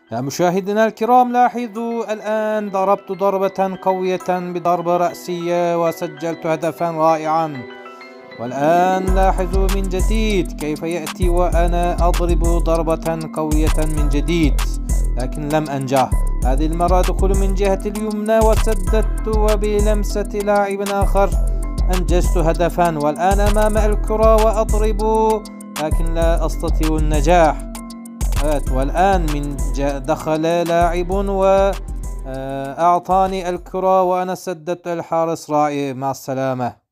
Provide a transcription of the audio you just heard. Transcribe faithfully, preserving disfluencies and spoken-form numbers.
يا مشاهدينا الكرام، لاحظوا الآن ضربت ضربة قوية بضربة رأسية وسجلت هدفا رائعا. والآن لاحظوا من جديد كيف يأتي وأنا أضرب ضربة قوية من جديد، لكن لم أنجح. هذه المرة أدخل من جهة اليمنى وسددت، وبلمسة لاعب آخر أنجزت هدفا. والآن أمام الكرة وأضرب، لكن لا أستطيع النجاح. والآن من دخل لاعب وأعطاني الكرة وأنا سددت الحارس. رائع، مع السلامة.